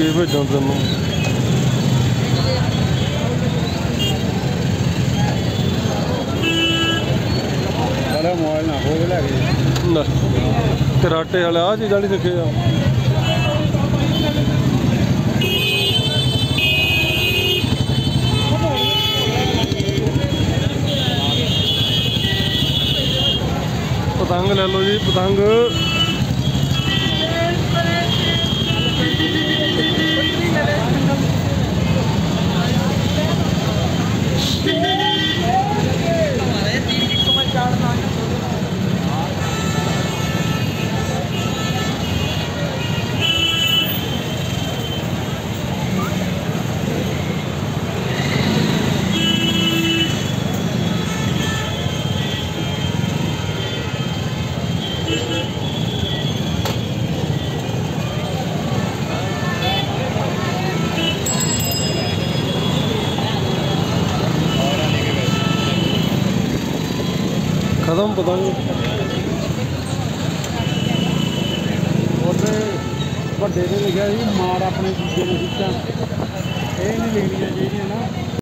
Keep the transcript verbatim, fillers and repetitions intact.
ਕੀ ਭੇਜਾਂ ਤੈਨੂੰ। मोबाइल ना हो ਲੈ ਕਰਾਟੇ वाले आ चीज़ नहीं सिखे आ। पतंग ले लो जी पतंग। खत्म पतंग ਵੱਡੇ ਨੇ ਲਿਖਿਆ ਸੀ ਮਾਰ ਆਪਣੇ ਦੂਜੇ ਨੂੰ ਸਿੱਟਾਂ ਇਹ ਨਹੀਂ ਲਿਖਣੀਆਂ ਚਾਹੀਦੀਆਂ ਨਾ।